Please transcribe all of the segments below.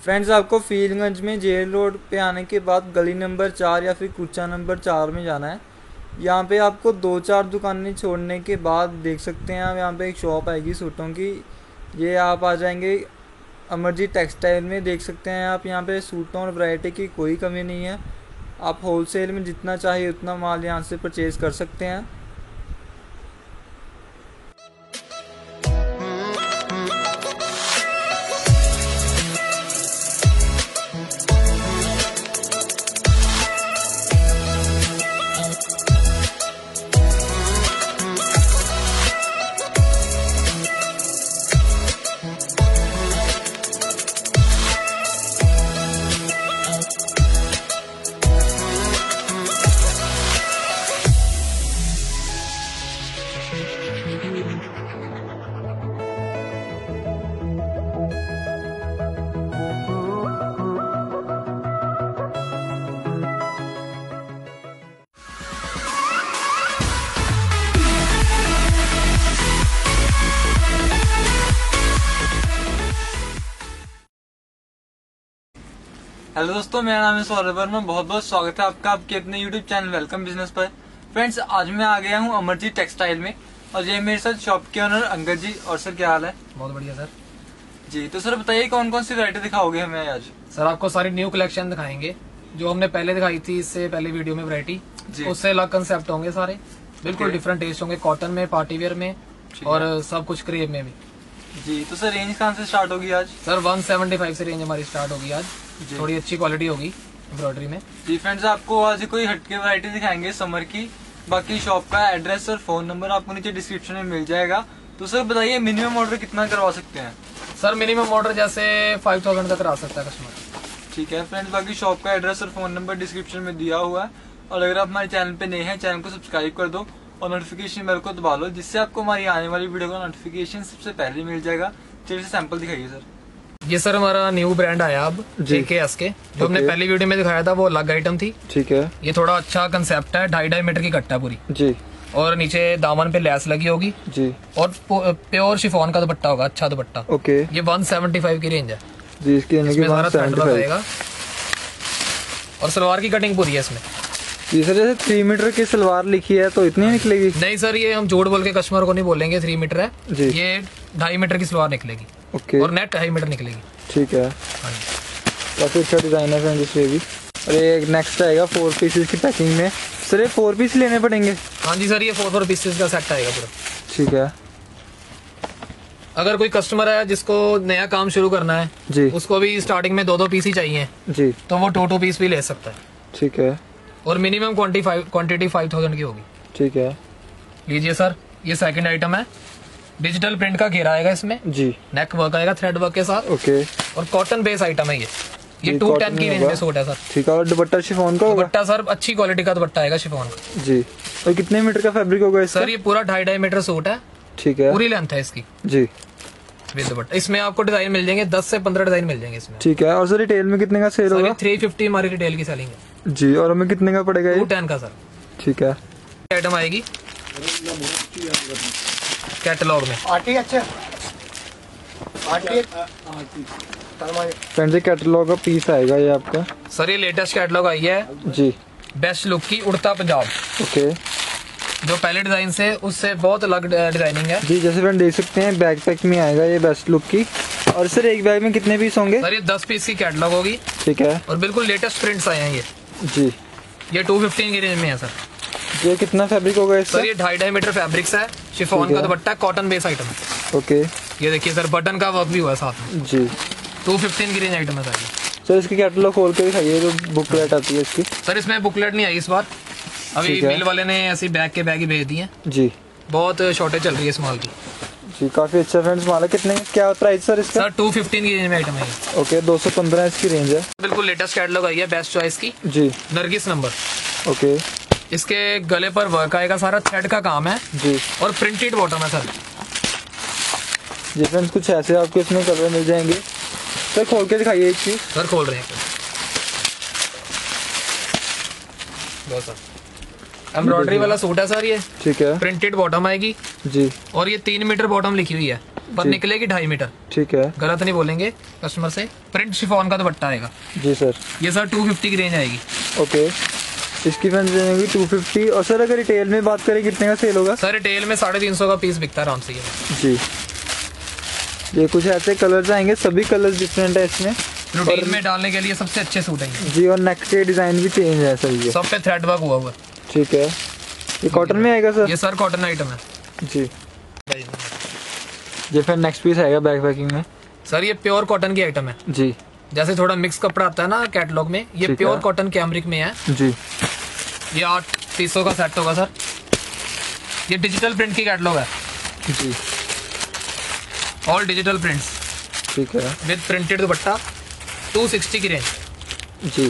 Friends, आपको फीलगंज में jail road पे आने के बाद गली नंबर 4 या फिर कुचा नंबर 4 में जाना है। यहाँ पे आपको 2-4 दुकानें छोड़ने के बाद देख सकते हैं आप, यहाँ पे एक शॉप आएगी सूटों की। ये आप आ जाएंगे अमरजीत टेक्सटाइल में। देख सकते हैं आप, यहाँ पे सूटों और वैरायटी की कोई कमी नहीं है। आप होलसेल में जितना चाहिए उतना माल यहाँ से परचेज़ कर सकते हैं। हेलो दोस्तों, मेरा नाम है सौरभ वर्मा। बहुत बहुत स्वागत है आपका आपके अपने यूट्यूब चैनल वेलकम बिजनेस पर। फ्रेंड्स, आज मैं आ गया हूँ अमरजीत टेक्सटाइल में और ये मेरे साथ शॉप के ओनर अंगद जी। और सर, क्या हाल है? बहुत बढ़िया सर जी। तो सर बताइए, कौन कौन सी वैरायटी दिखाओगे हमें आज? सर आपको सारी न्यू कलेक्शन दिखाएंगे जो हमने पहले दिखाई थी इससे पहले वीडियो में वैरायटी, उससे अलग कंसेप्ट होंगे सारे, बिल्कुल डिफरेंट टेस्ट होंगे। कॉटन में, पार्टी वेयर में और सब कुछ क्रेप में भी। जी। तो सर रेंज कहाँ से स्टार्ट होगी आज? सर 175 से रेंज हमारी स्टार्ट होगी आज। थोड़ी अच्छी क्वालिटी होगी एम्ब्रॉयडरी में। जी फ्रेंड्स, आपको आज कोई हटके वैरायटी दिखाएंगे समर की। बाकी शॉप का एड्रेस और फोन नंबर आपको नीचे डिस्क्रिप्शन में मिल जाएगा। तो सर बताइए, मिनिमम ऑर्डर कितना करवा सकते हैं? सर मिनिमम ऑर्डर जैसे 5000 तक करा सकता है कस्टमर। ठीक है फ्रेंड्स, बाकी शॉप का एड्रेस और फोन नंबर डिस्क्रिप्शन में दिया हुआ है। और अगर आप हमारे चैनल पे नए हैं, चैनल को सब्सक्राइब कर दो और नोटिफिकेशन बेल को दबा लो, जिससे आपको हमारी आने वाली वीडियो का नोटिफिकेशन सबसे पहले मिल जाएगा। चलिए सैंपल दिखाइए सर। ये सर हमारा न्यू ब्रांड आया अब JKS के। जो हमने पहली वीडियो में दिखाया था वो अलग आइटम थी। ठीक है। ये थोड़ा अच्छा कंसेप्ट है। 2.5 मीटर की कट्टा पूरी जी। और नीचे दामन पे लेस लगी होगी जी। और प्योर शिफॉन का दुपट्टा होगा, अच्छा दुपट्टा। ओके। ये 175 की रेंज है जी। इसमें सारा थ्रेड वर्क रहेगा और सलवार की कटिंग पूरी है इसमें। जी सर, जैसे 3 मीटर की सलवार लिखी है तो इतनी निकलेगी? नहीं सर, ये हम झूठ बोल के कस्टमर को नहीं बोलेंगे 3 मीटर है जी। ये 2.5 मीटर की सलवार निकलेगी। ओके। और नेट 2.5 मीटर निकलेगी। ठीक है। काफी अच्छा डिजाइन है फ्रेंड इसमें भी। और ये नेक्स्ट आएगा 4 पीसेस की पैकिंग में। सर ये 4 पीस लेने पड़ेंगे? हाँ जी सर, ये 4 पीसेस का सेट आएगा पूरा। ठीक है। अगर कोई कस्टमर है जिसको नया काम शुरू करना है जी, उसको भी स्टार्टिंग में 2 पीस ही चाहिए जी, तो वो 2 पीस भी ले सकता है। ठीक है। और मिनिमम क्वांटिटी 5000 की होगी। ठीक है। लीजिए सर, ये सेकंड आइटम है। डिजिटल प्रिंट का घेरा आएगा इसमें जी। नेक वर्क आएगा थ्रेड वर्क के साथ। ओके। और कॉटन बेस आइटम है ये 210 की रेंज में सूट है सर। ठीक है। और दुपट्टा शिफॉन का होगा? दुपट्टा सर अच्छी क्वालिटी का दुपट्टा आएगा शिफॉन का। जी। और कितने मीटर का फैब्रिक होगा इसका? सर ये पूरा 2.5 मीटर सूट है। ठीक है। पूरी लेंथ है इसकी जी। विद दुपट्टा। इसमें आपको डिजाइन मिल जाएंगे 10 से 15 डिजाइन मिल जाएंगे इसमें। ठीक है। और सर रिटेल में कितने का सेल होगा? 350 हमारी रिटेल की सेलिंग है जी। और हमें कितने का पड़ेगा ये? 210 का सर। ठीक है। आइटम आएगी कैटलॉग में। फ्रेंड्स, कैटलॉग का पीस आएगा ये आपका। सर ये लेटेस्ट कैटलॉग आई है जी। बेस्ट लुक की उड़ता पंजाब। ओके। जो पहले डिजाइन से उससे बहुत अलग डिजाइनिंग है जी। जैसे फ्रेंड देख सकते हैं, बैग पैक में आएगा ये बेस्ट लुक की। और सर एक बैग में कितने पीस होंगे? सर ये 10 पीस की कैटलॉग होगी। ठीक है। और बिल्कुल लेटेस्ट प्रिंट्स आए हैं ये। जी। ये 215 की रेंज में है सर। ये कितना फैब्रिक होगा इसका? सर ये 2.5 मीटर फैब्रिक्स है। शिफॉन का दुपट्टा, कॉटन बेस आइटम है। ओके। ये देखिए सर, बटन का वर्क भी हुआ है साथ में। जी। 215 की रेंज आइटम है सर। सर इसकी कैटलॉग खोल के दिखाइए, जो बुकलेट आती है इसकी। सर इसमें बुकलेट नहीं आई इस बार, अभी मिल वाले ने ऐसी बैग के बैग ही भेज दिए। जी। बहुत शॉर्टेज चल रही है इस माल की। जी। काफी अच्छा फ्रेंड्स माल है। कितने क्या प्राइस सर इसका? सर 215 की रेंज में आइटम है। ओके। 215 इसकी रेंज है। बिल्कुल लेटेस्ट कैटलॉग आई है, बेस्ट चॉइस की। जी। नरगिस नंबर। ओके। इसके गले पर वर्क आएगा, सारा थ्रेड का काम है जी। और प्रिंटेड बॉटम है सर। जी फ्रेंड्स, कुछ ऐसे आपको इसमें कलर मिल जाएंगे। सर खोल के दिखाइए एक चीज। सर खोल रहे हैं सर। एम्ब्रॉयडरी वाला सूट है सर ये। ठीक है। प्रिंटेड बॉटम आएगी जी। और ये 3 मीटर बॉटम लिखी हुई है। पर जी। निकलेगी 2.5 मीटर। ठीक है गलत नहीं बोलेंगे कस्टमर से। प्रिंट शिफॉन का दुपट्टा आएगा। जी सर। ये सर 250 की रेंज आएगी। ओके, इसकी फैंस रहेंगी 250। और सर अगर रिटेल में बात करें कितने का सेल होगा? सर रिटेल में 350 का पीस बिकता है आराम से ये। जी, ये कुछ ऐसे कलर्स आएंगे, सभी कलर्स डिफरेंट है इसमें। रूटीन में डालने के लिए सबसे अच्छे सूट हैं जी, और नेक के डिजाइन भी चेंज है सर ये। सब पे थ्रेड वर्क हुआ हुआ है। ठीक है, ये कॉटन में आएगा सर? ये सर कॉटन आइटम है जी। ये फिर नेक्स्ट पीस आएगा बैक पैकिंग में। सर। ये प्योर कॉटन की आइटम है। जी जैसे थोड़ा मिक्स कपड़ा आता है ना कैटलॉग में, ये ठीक प्योर है। कॉटन कैमरिक में है। जी। ये 8 पीसों का सेट होगा सर। ये डिजिटल प्रिंट की कैटलॉग है। जी ऑल डिजिटल प्रिंट्स ठीक है। विद प्रिंटेड दुपट्टा। 260 की रेंज। जी,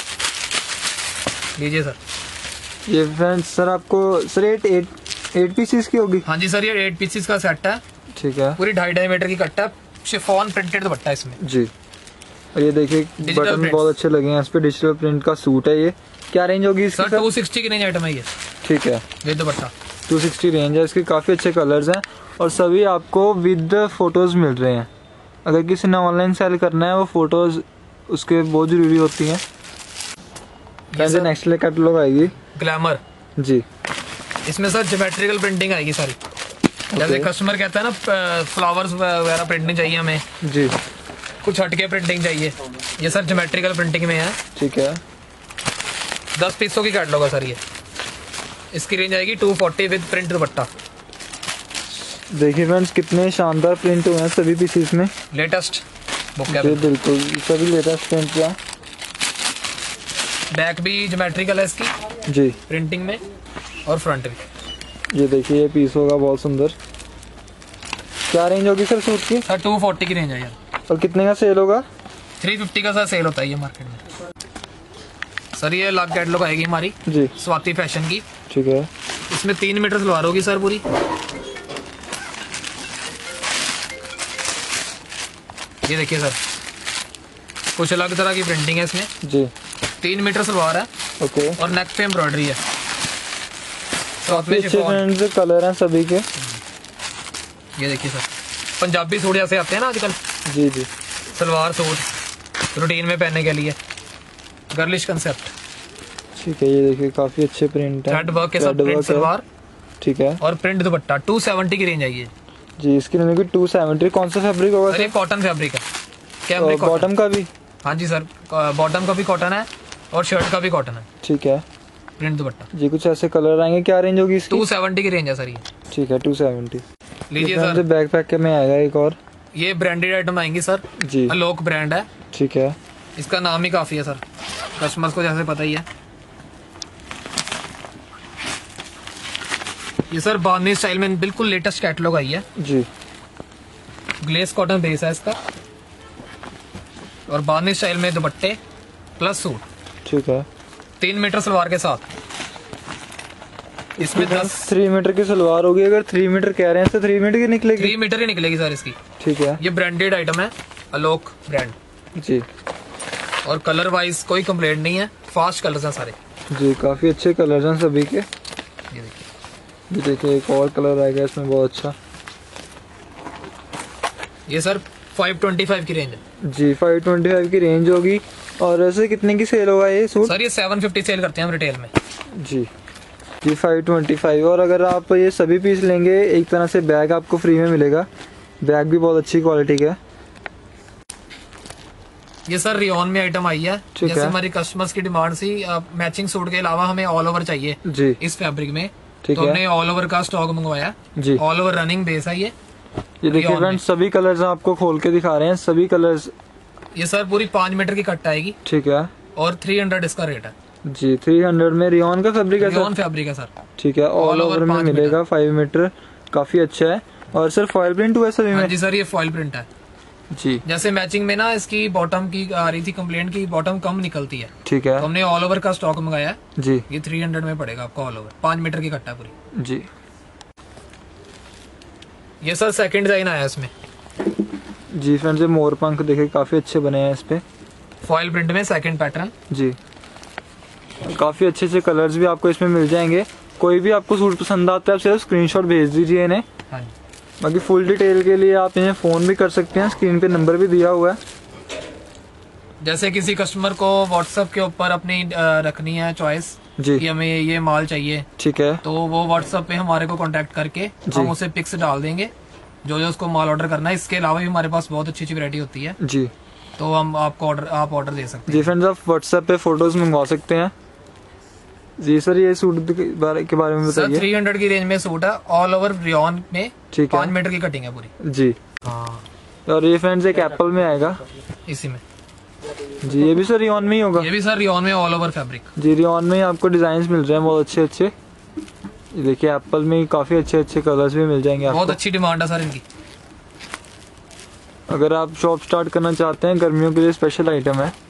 लीजिए सर। ये फ्रेंड्स सर आपको सर 8 पीसीस की होगी? हाँ जी सर, ये 8 पीसेस का सेट है। ठीक है। पूरी 2.5 मीटर की कट है। शिफॉन प्रिंटेड दुपट्टा इसमें। जी, और ये देखिए बटन prints। बहुत अच्छे लगे हैं इस पे। डिजिटल प्रिंट का सूट है ये। क्या रेंज होगी इसकी सर 260 की रेंज आइटम है ये ठीक है, विद दुपट्टा। 260 रेंज है इसकी। काफ़ी अच्छे कलर्स हैं और सभी आपको विद फोटोज़ मिल रहे हैं। अगर किसी ने ऑनलाइन सेल करना है वो फोटोज़ उसके बहुत ज़रूरी होती हैं। जैसे नेक्स्ट ले कैटलॉग आएगी ग्लैमर। जी। इसमें सर ज्योमेट्रिकल प्रिंटिंग आएगी सारी। जैसे कस्टमर कहता है ना फ्लावर्स वगैरह प्रिंटिंग चाहिए हमें, जी, कुछ हटके प्रिंटिंग चाहिए, ये सर ज्योमेट्रिकल प्रिंटिंग में है। ठीक है। 10 पीसों की कैटलॉग है सर ये। इसकी रेंज आएगी 240 विद प्रिंट दुपट्टा। देखिए फ्रेंड्स कितने शानदार प्रिंट हुए हैं सभी पीसीस में। लेटेस्ट बुक जी है। बिल्कुल, सभी लेटेस्ट प्रिंट है। बैक भी ज्योमेट्रिकल है इसकी जी, प्रिंटिंग में, और फ्रंट भी। ये देखिए ये पीस होगा बहुत सुंदर। क्या रेंज होगी सर सूट की? सर 240 की रेंज है यार। और कितने का सेल होगा? 350 का सर सेल होता है ये मार्केट में। सर ये अलग कैटलॉग आएगी हमारी जी। स्वाति फैशन की। ठीक है। इसमें 3 मीटर सलवार होगी सर पूरी। ये देखिए सर, कुछ अलग तरह की प्रिंटिंग है इसमें। जी 3 मीटर सलवार है ओके। और नेक पे एम्ब्रॉयडरी है। साथ में अच्छे शिफॉन। फ्रेंड्स कलर हैं सभी के। ये देखिए सर, पंजाबी सूट जैसे आते हैं ना आजकल, जी जी सलवार सूट रूटीन में पहनने के लिए, गर्लिश कंसेप्ट। ठीक है। ये देखिए काफी अच्छे प्रिंट है। थ्रेड वर्क के साथ Thread प्रिंट work है। सलवार ठीक है और प्रिंट दुपट्टा। 270 की रेंज आई है। जी। इसकी रेंज 270। कौन सा फैब्रिक होगा सर ये सर? कॉटन फैब्रिक है। Cambric cotton. बॉटम का भी? हाँ जी सर, बॉटम का भी कॉटन है और शर्ट का भी कॉटन है। ठीक है प्रिंट दुपट्टा। जी। कुछ ऐसे कलर आएंगे। क्या रेंज होगी इसकी? 270 की रेंज है सर ये। ठीक है 270। लीजिए सर, बैक पैक के में आएगा एक और। ये ब्रांडेड आइटम आएंगी सर। जी अलोक ब्रांड है। ठीक है। इसका नाम ही काफी है सर, कस्टमर्स को जैसे पता ही है। ये सर बांधनी स्टाइल में बिल्कुल लेटेस्ट कैटलॉग आई है। जी ग्लेस कॉटन बेस है इसका और बांधनी स्टाइल में दुपट्टे प्लस सूट। ठीक है। 3 मीटर सलवार के साथ। इसमें 10 3 मीटर की सलवार होगी। अगर 3 मीटर कह रहे हैं तो 3 मीटर की निकलेगी? 3 मीटर ही निकलेगी सर इसकी। ठीक है। ये ब्रांडेड आइटम है, अलोक ब्रांड। जी और कलर वाइज कोई कंप्लेंट नहीं है, फास्ट कलर्स हैं सारे। जी काफी अच्छे कलर हैं सभी के। ये देखिए, ये देखिए एक और कलर आएगा इसमें बहुत अच्छा। ये सर 525 की रेंज है। जी 525 की रेंज होगी। और ऐसे कितने की सेल होगा ये सूट? सर ये 750 सेल करते हैं हम रिटेल में। जी जी 525। और अगर आप ये सभी पीस लेंगे एक तरह से बैग आपको फ्री में मिलेगा। बैग भी बहुत अच्छी क्वालिटी का है। ये सर रियोन में आइटम आई है। ठीक जैसे है। हमारी कस्टमर्स की डिमांड सी, मैचिंग सूट के अलावा हमें ऑल ओवर चाहिए जी इस फैब्रिक में, ठीक तो है। हमने ऑल ओवर का स्टॉक मंगवाया। जी ऑल ओवर रनिंग बेस है ये। ये देखिए Rayon फ्रेंड्स सभी कलर्स आपको खोल के दिखा रहे हैं सभी कलर्स। ये सर पूरी 5 मीटर की कट आएगी ठीक है। और 300 इसका रेट है। जी 300 में रियोन का फैब्रिक है रियोन सर? फैब्रिक है सर। ठीक है। ऑल All over ओवर में 5 मिलेगा 5 मीटर। काफी अच्छा है। और सर फॉयल प्रिंट हुआ है सभी हाँ में? जी सर, ये फॉइल प्रिंट है। जी जैसे मैचिंग में ना इसकी बॉटम की आ रही थी कंप्लेंट की, बॉटम कम निकलती है, ठीक तो है। हमने ऑल ओवर का स्टॉक मंगाया है। जी ये 300 में पड़ेगा आपको ऑल ओवर। 5 मीटर की कट्टा पूरी। जी ये सर सेकंड डिजाइन आया इसमें, जी फ्रेंड्स ये मोर पंख देखे काफी अच्छे बने हैं इस पे। फॉइल प्रिंट में सेकंड पैटर्न। जी काफी अच्छे अच्छे कलर्स भी आपको इसमें मिल जाएंगे। कोई भी आपको सूट पसंद आता है आप सिर्फ स्क्रीनशॉट भेज दीजिए इन्हें। हाँ जी, बाकी फुल डिटेल के लिए आप इन्हें फ़ोन भी कर सकते हैं, स्क्रीन पे नंबर भी दिया हुआ है। जैसे किसी कस्टमर को व्हाट्सएप के ऊपर अपनी रखनी है चॉइस जी, कि हमें ये माल चाहिए, ठीक है तो वो व्हाट्सएप पे हमारे को कांटेक्ट करके हम उसे पिक्स डाल देंगे जो जो उसको माल ऑर्डर करना है। इसके अलावा भी हमारे पास बहुत अच्छी अच्छी वैरायटी होती है, जी तो हम आपको आप ऑर्डर दे सकते जी फ्रेंड्स, आप व्हाट्सएप पे फोटोज मंगवा सकते हैं। जी सर, ये सूट के बारे में हैं। सर बताइए। 300 की रेंज में सूट है, ऑल ओवर रियॉन में, ठीक है 5 मीटर की कटिंग है पूरी। जी। हाँ, और ये फ्रेंड्स एक एप्पल में आएगा इसी में जी, ये भी सर रियॉन में ही होगा। ये भी सर रियॉन में ऑल ओवर फैब्रिक। जी, रियॉन में ही आपको डिजाइन मिल रहे हैं बहुत अच्छे अच्छे। ये देखिए एप्पल में काफी अच्छे अच्छे कलर्स भी मिल जाएंगे आपको। बहुत अच्छी डिमांड है सर इनकी। अगर आप शॉप स्टार्ट करना चाहते हैं, गर्मियों के लिए स्पेशल आइटम है।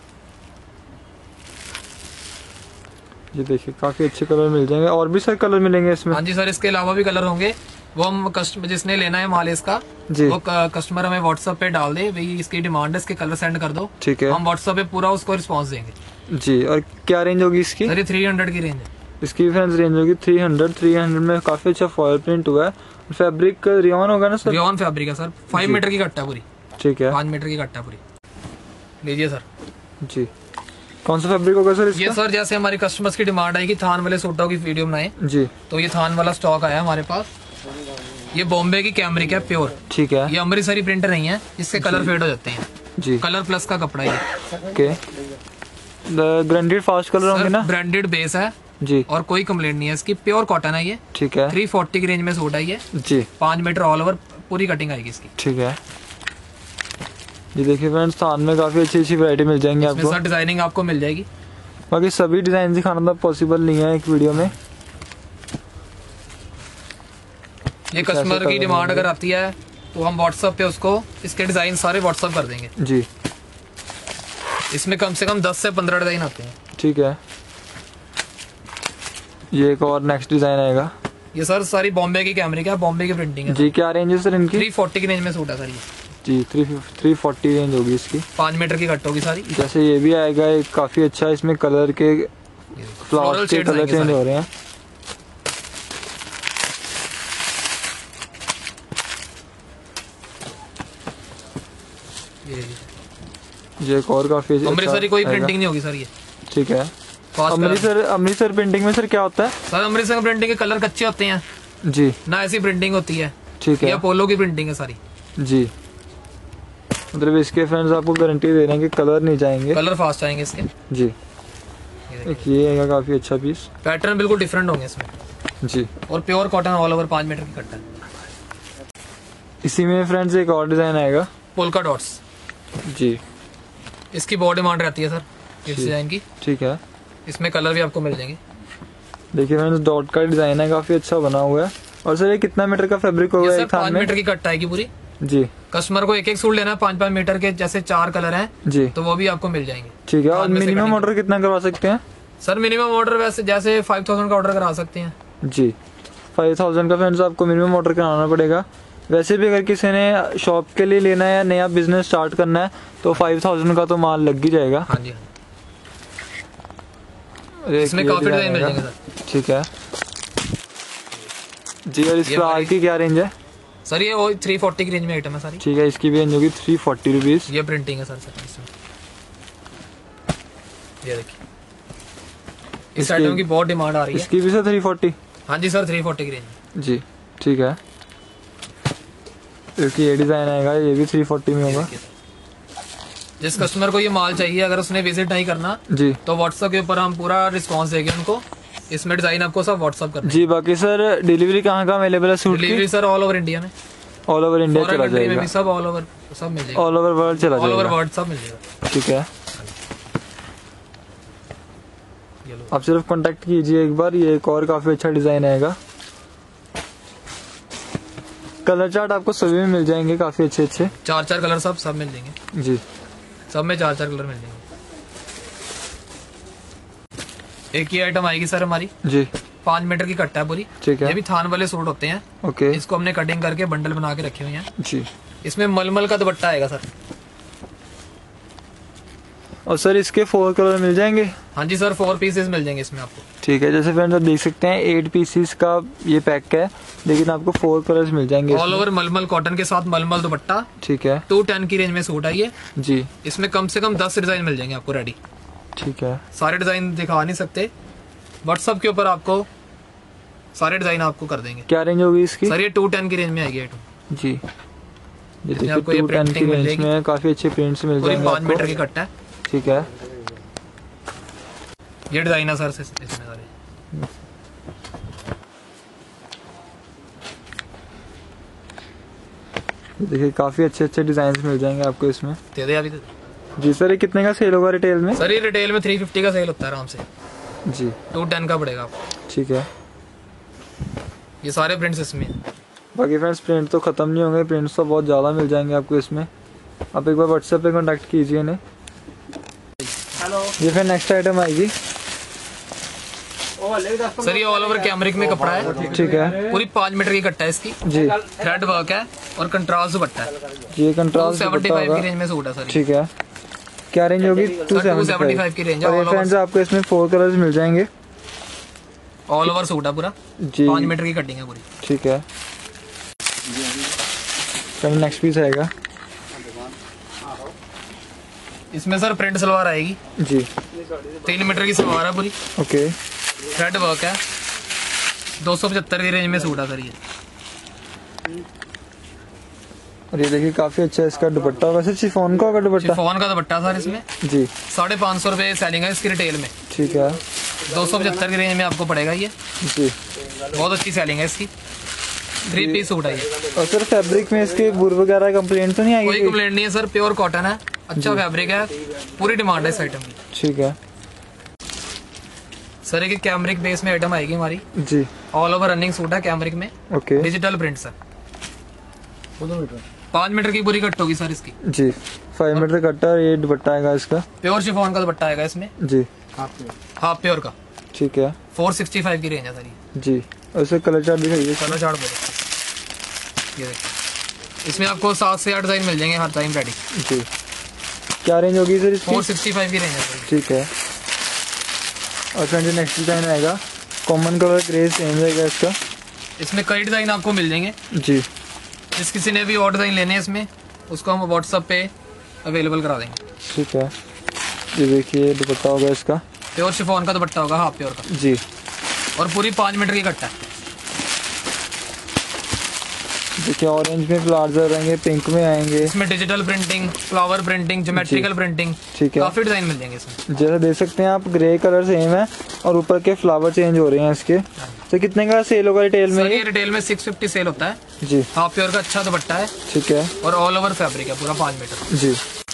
ये देखिए काफी अच्छे कलर मिल जाएंगे, और भी सर कलर मिलेंगे इसमें। हाँ जी सर, इसके अलावा भी कलर होंगे, वो हम कस्टमर जिसने लेना है माल इसका जी, वो कस्टमर हमें व्हाट्सएप पे डाल दे, भाई इसकी डिमांड है, इसके कलर सेंड कर दो, ठीक है हम व्हाट्सएप पे पूरा उसको रिस्पांस देंगे। जी। और क्या रेंज होगी इसकी? सर ये 300 की रेंज है। इसकी फ्रेंड्स रेंज होगी 300 में काफी अच्छा फॉयल प्रिंट हुआ है। फैब्रिक रियॉन होगा ना सर? रियॉन फैब्रिक है सर, 5 मीटर की कट्टा पूरी, ठीक है 5 मीटर की कट्टा पूरी। लीजिए सर। जी, कौन सा फैब्रिक होगा सर इसका? ये सर जैसे हमारे कस्टमर्स की डिमांड आएगी थान वाले सूटों की वीडियो बनाए, जी, तो ये थान वाला स्टॉक आया हमारे पास। ये बॉम्बे की कैमरिक है प्योर, ठीक है ये अमृतसरी प्रिंट नहीं है, इसके कलर फेड हो जाते हैं। जी, कलर प्लस का कपड़ा है ओके। ब्रांडेड फास्ट कलर होंगे ना? ब्रांडेड बेस है जी, और कोई कंप्लेंट नहीं है इसकी, प्योर कॉटन है ये। ठीक है 340 की रेंज में सूट है ये, जी, 5 मीटर ऑल ओवर पूरी कटिंग आएगी इसकी। ठीक है। ये देखिए फ्रेंड्स, थान में काफी अच्छी अच्छी वैरायटी मिल जाएंगी इसमें आपको। सर डिजाइनिंग आपको मिल जाएगी। बाकी सभी डिजाइन दिखाना तो पॉसिबल नहीं है एक वीडियो में। ये कस्टमर की डिमांड अगर आती है तो हम व्हाट्सएप पे उसको इसके डिजाइन सारे व्हाट्सएप कर देंगे। जी, इसमें कम से कम 10 से 15 डिजाइन आते हैं। ठीक है। ये एक और नेक्स्ट डिजाइन आएगा। ये सर सारी बॉम्बे की कैमरिक है, बॉम्बे की प्रिंटिंग है। जी, क्या रेंज है सर इनकी? 340 की रेंज में सूट है सर ये। जी, 340 रेंज होगी इसकी। 5 मीटर की कट होगी सारी। जैसे ये भी आएगा एक काफी अच्छा, इसमें कलर के फ्लावर के shades कलर आएंगे चेंज सारे। हो रहे हैं। ये एक और काफी अच्छा अमृतसरी कोई आएगा। प्रिंटिंग नहीं होगी सर ये। ठीक है। फास्ट अमृतसर प्रिंटिंग में सर क्या होता है? सर अमृतसर प्रिंटिंग के कलर कच्चे होते हैं जी, ना, ऐसी प्रिंटिंग होती है। ठीक ये है अपोलो की प्रिंटिंग है सारी। जी। मतलब इसके फ्रेंड्स आपको गारंटी दे रहे हैं कि कलर नहीं जाएंगे। कलर फास्ट आएंगे इसके। जी, एक ये आएगा काफी अच्छा पीस। पैटर्न बिल्कुल डिफरेंट होंगे इसमें, जी। और pure cotton all over 5 metre की कट है। इसी में फ्रेंड्स एक और डिजाइन आएगा। पोल्का डॉट्स, जी, इसकी बहुत डिमांड रहती है सर इस डिजाइन की। ठीक है। इसमें कलर भी आपको मिल जाएंगे। देखिए फ्रेंड्स, डॉट का डिजाइन है, काफी अच्छा बना हुआ है। और सर ये कितना मीटर का फैब्रिक होगा ये सर एक थान 5 में? मीटर की कट आएगी पूरी। जी, कस्टमर को एक एक सूट लेना है 5-5 मीटर के, जैसे 4 कलर हैं जी, तो वो भी आपको मिल जाएंगे। ठीक है। और थान में से मिनिमम कटिंग ऑर्डर कितना करवा सकते हैं? सर मिनिमम ऑर्डर वैसे जैसे 5000 का ऑर्डर करा सकते हैं। जी, 5000 का फ्रेंड्स आपको मिनिमम ऑर्डर कराना पड़ेगा। वैसे भी अगर किसी ने शॉप के लिए लेना है या नया बिजनेस स्टार्ट करना है तो 5000 का तो माल लग ही जाएगा। हाँ जी, एक इसमें ये काफी डिजाइन मिल आएगा। जाएंगे सर। ठीक है जी। और इस ये फ्लावर हमारी- की क्या रेंज है? सर ये वो 340 की रेंज में आइटम है सारी। ठीक है, इसकी भी रेंज होगी 340 रुपीज। ये प्रिंटिंग है सर इसमें। ये देखिए, इस इसकी- आइटम की बहुत डिमांड आ रही है। इसकी भी सर 340? हाँ जी सर, 340 की रेंज। जी, ठीक है। क्योंकि ये डिजाइन आएगा, ये भी 340 में होगा। जिस कस्टमर को ये माल चाहिए, अगर उसने विजिट नहीं करना जी, तो व्हाट्सएप के ऊपर हम पूरा रिस्पांस देंगे उनको। इसमें डिजाइन आपको सब व्हाट्सएप करना जी। बाकी सर डिलीवरी कहाँ कहाँ अवेलेबल है सूट की? Delivery sir all over India में, ऑल ओवर इंडिया फॉरेन चला कंट्री में जाएगा, भी सब ऑल ओवर सब मिल जाएगा। ऑल ओवर वर्ल्ड चला ऑल ओवर जाएगा। वर्ल्ड सब मिल जाएगा। ठीक है, ये लो। आप सिर्फ कांटेक्ट कीजिए एक बार। ये एक और काफी अच्छा डिजाइन आएगा। कलर चार्ट आपको सभी में मिल जाएंगे, काफी अच्छे अच्छे। 4-4 कलर सब मिल जाएंगे। जी, सब में 4-4 कलर मिल जाएंगे। एक ही आइटम आएगी सर हमारी, जी, 5 मीटर की कट्टा है पूरी। ठीक है। ये भी थान वाले सूट होते हैं। ओके, इसको हमने कटिंग करके बंडल बना के रखे हुए हैं। जी। इसमें मलमल का दुपट्टा आएगा सर। और सर इसके 4 कलर मिल जाएंगे? हाँ जी सर, 4 पीसेस मिल जाएंगे इसमें आपको। ठीक है, जैसे फ्रेंड्स आप देख सकते हैं 8 पीसेस का ये पैक है, लेकिन आपको 4 कलर्स मिल जाएंगे ऑल ओवर मलमल कॉटन के साथ मलमल दुपट्टा। ठीक है, 210 की रेंज में सूट है ये जी। इसमें कम से कम 10 डिजाइन मिल जाएंगे आपको रेडी। ठीक है, सारे डिजाइन दिखा नहीं सकते, व्हाट्सएप के ऊपर आपको सारे डिजाइन आपको कर देंगे। क्या रेंज होगी इसकी? सर ये 210 की रेंज में आएगी आइटम जी। ये देखिए आपको ये 210 की प्रिंटिंग मिल रेंज में काफी अच्छे प्रिंट्स मिल पूरी जाएंगे 5 मीटर आपको। की कट है। ठीक है, ये डिजाइन है सर इसमें सारे। देखिए काफी अच्छे अच्छे डिजाइन मिल जाएंगे आपको इसमें। दे दे अभी तो। जी सर, ये कितने का सेल होगा रिटेल में? सर ये रिटेल में 350 का सेल होता है आराम से, जी। 210 का पड़ेगा आपको। ठीक है, ये सारे प्रिंट्स इसमें हैं। बाकी फ्रेंड्स प्रिंट तो खत्म नहीं होंगे, प्रिंट्स तो बहुत ज़्यादा मिल जाएंगे आपको इसमें। आप एक बार व्हाट्सएप पे कांटेक्ट कीजिए इन्हें। ये फिर नेक्स्ट आइटम आएगी। सर ये ऑल ओवर कैमरिक में कपड़ा है। ठीक है, पूरी 5 मीटर की कट्टा है इसकी जी। थ्रेड वर्क है और कंट्रास्ट दुपट्टा है। ये कंट्रास्ट 275 की रेंज में सूट है सर। ठीक है, क्या रेंज होगी? 275 की रेंज है। और ये फ्रेंड्स आपको इसमें 4 कलर्स मिल जाएंगे। ऑल ओवर सूट है पूरा, जी। 5 मीटर की कटिंग है पूरी। ठीक है, नेक्स्ट पीस आएगा। इसमें सर प्रिंट सलवार आएगी जी। 3 मीटर की सलवार है पूरी, ओके। थ्रेड वर्क है। 275 की रेंज में सूट है सर ये। और ये देखिए काफी अच्छा है इसका दुपट्टा। वैसे शिफॉन का होगा दुपट्टा? शिफॉन का दुपट्टा सर इसमें जी। 550 रुपए सेलिंग है इसकी रिटेल में। ठीक है, 275 की रेंज में आपको पड़ेगा ये। जी। बहुत अच्छी सेलिंग है इसकी। 3 पीस सूट है ये। और सर फैब्रिक में इसके बुर वगैरह कंप्लेंट तो नहीं आएगी? कोई कंप्लेंट नहीं है सर, प्योर कॉटन है, अच्छा फैब्रिक है, पूरी डिमांड है इस आइटम की। ठीक है सर एक कैमरिक बेस में आइटम आएगी हमारी जी। ऑल ओवर रनिंग सूट है कैमरिक में, okay. Digital print sir. 5 metre की पूरी कट होगी सर इसकी जी। 5 मीटर कट्टा। ये दुपट्टा आएगा इसका? प्योर शिफॉन का दुपट्टा आएगा इसमें जी। हाफ प्योर का। ठीक है, 465 की रेंज है सर ये। जी। और इसका कलर चार्ट दिखाइए। कलर चार्ट बोलो, ये देखिए इसमें आपको 7 से 8 डिजाइन मिल जाएंगे हर टाइम रेडी। जी। क्या रेंज होगी सर इसकी? 465 की रेंज है सर। ठीक है। और फ्रेंड नेक्स्ट डिजाइन आएगा कॉमन कलर ग्रे सेम रहेगा इसका। इसमें कई डिजाइन आपको मिल जाएंगे जी। जिस किसी ने भी और डिजाइन लेने हैं इसमें उसको हम व्हाट्सएप पे अवेलेबल करा देंगे। ठीक है, ये देखिए दुपट्टा होगा इसका। प्योर शिफॉन का दुपट्टा होगा, हाफ प्योर का जी। और पूरी 5 मीटर की कट्टा है। देखिए ऑरेंज में प्लाजर रहेंगे, पिंक में आएंगे। इसमें digital printing, flower printing, geometrical printing, ठीक है। काफी डिजाइन मिल जाएंगे इसमें। जैसा देख सकते हैं आप ग्रे कलर सेम है और ऊपर के फ्लावर चेंज हो रहे हैं इसके। तो कितने का सेल होगा रिटेल में? सर ये रिटेल में 650 सेल होता है जी। हाफ प्योर का, अच्छा दुपट्टा है। ठीक है, और ऑल ओवर फैब्रिक है पूरा 5 मीटर। जी।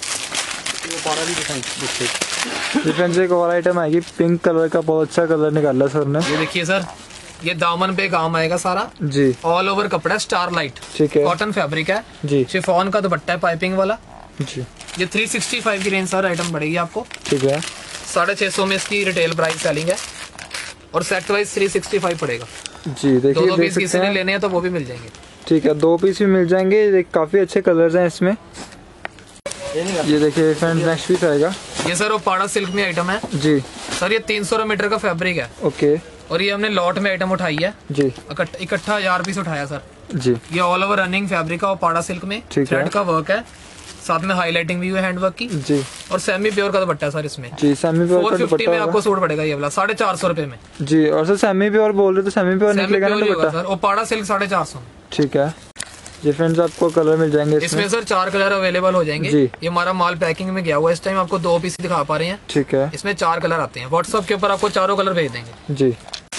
ये फ्रेंड्स एक और आइटम आएगी पिंक कलर का, बहुत अच्छा कलर निकाला सर ने। ये देखिए सर, ये दामन पे काम आएगा सारा जी। ऑल ओवर कपड़ा स्टार लाइट, ठीक है, कॉटन फैब्रिक है जी। शिफॉन का दुपट्टा है पाइपिंग वाला। जी। ये 365 की रेंज सर आइटम पड़ेगी आपको। ठीक है, 650 में इसकी रिटेल प्राइस सेलिंग है और सेट वाइज 365 पड़ेगा। जी। दो देखिए देख पीस किसी सकते ने हैं। लेने हैं तो वो भी मिल जाएंगे। ठीक है, 2 पीस भी मिल जाएंगे। काफी अच्छे कलर्स हैं इसमें। ये देखिए फ्रेंड्स नेक्स्ट पीस आएगा। ये सर वो पाड़ा सिल्क में आइटम है जी। सर, ये 300 मीटर का फैब्रिक है ओके। और ये हमने लॉट में आइटम उठाई है, जी। इकट्ठा 1000 पीस उठाया सर। जी। ये ऑल ओवर रनिंग फैब्रिक का और पाड़ा सिल्क में ठीक है। थ्रेड का वर्क है, साथ में हाईलाइटिंग भी हुई है हैंडवर्क की। जी। और सेमी प्योर का दुपट्टा है सर इसमें। जी। सेमी प्योर का 450 दुपट्टा में होगा। आपको सूट पड़ेगा ये वाला 450 रुपए में। जी। और सर सेमी प्योर बोल रहे तो सेमी प्योर सेमी निकलेगा ना प्योर ही होगा दुपट्टा? सर, और पाड़ा सिल्क 450 में। ठीक है। ये फ्रेंड्स आपको कलर मिल जाएंगे इसमें। इसमें सर 4 कलर अवेलेबल हो जाएंगे। जी। ये हमारा माल पैकिंग में गया हुआ है, इस टाइम आपको 2 पीस दिखा पा रहे हैं। ठीक है, इसमें 4 कलर आते हैं, व्हाट्सएप के ऊपर आपको चारों कलर भेज देंगे। जी।